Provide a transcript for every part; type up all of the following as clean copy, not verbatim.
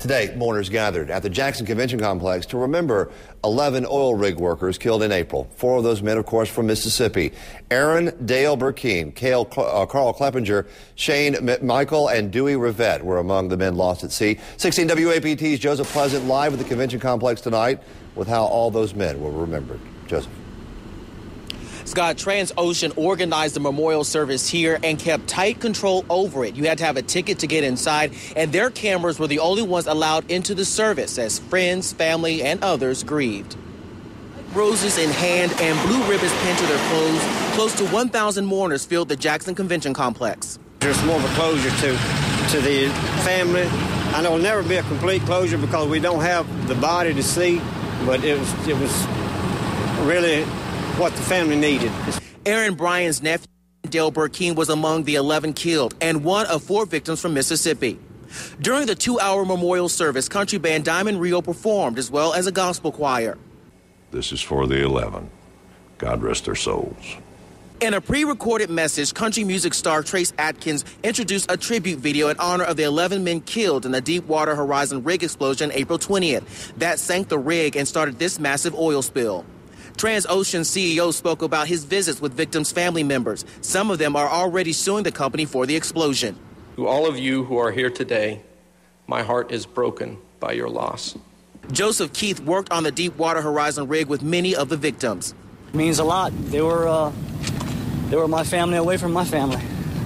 Today, mourners gathered at the Jackson Convention Complex to remember 11 oil rig workers killed in April. 4 of those men, of course, from Mississippi. Aaron Dale Burkeen, Carl Kleppinger, Shane Michael, and Dewey Rivette were among the men lost at sea. 16 WAPT's Joseph Pleasant live at the convention complex tonight with how all those men were remembered. Joseph. Scott, Transocean organized the memorial service here and kept tight control over it. You had to have a ticket to get inside, and their cameras were the only ones allowed into the service as friends, family, and others grieved. Roses in hand and blue ribbons pinned to their clothes, close to 1,000 mourners filled the Jackson Convention Complex. There's more of a closure to the family. I know it'll never be a complete closure because we don't have the body to see, but it was really what the family needed. Aaron Bryan's nephew, Dale Burkeen, was among the 11 killed and one of 4 victims from Mississippi. During the 2-hour memorial service, country band Diamond Rio performed, as well as a gospel choir. This is for the 11. God rest their souls. In a pre-recorded message, country music star Trace Atkins introduced a tribute video in honor of the 11 men killed in the Deepwater Horizon rig explosion April 20th. That sank the rig and started this massive oil spill. Transocean CEO spoke about his visits with victims' family members. Some of them are already suing the company for the explosion. To all of you who are here today, my heart is broken by your loss. Joseph Keith worked on the Deepwater Horizon rig with many of the victims. It means a lot. They were my family away from my family.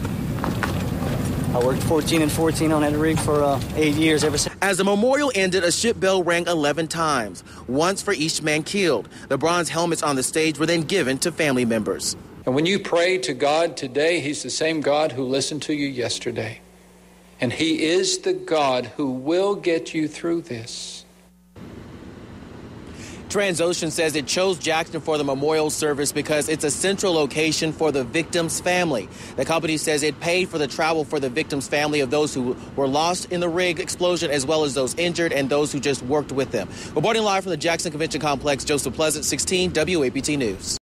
I worked 14 and 14 on that rig for 8 years ever since. As the memorial ended, a ship bell rang 11 times, once for each man killed. The bronze helmets on the stage were then given to family members. And when you pray to God today, he's the same God who listened to you yesterday. And he is the God who will get you through this. Transocean says it chose Jackson for the memorial service because it's a central location for the victim's family. The company says it paid for the travel for the victim's family of those who were lost in the rig explosion, as well as those injured and those who just worked with them. Reporting live from the Jackson Convention Complex, Joseph Pleasant, 16 WAPT News.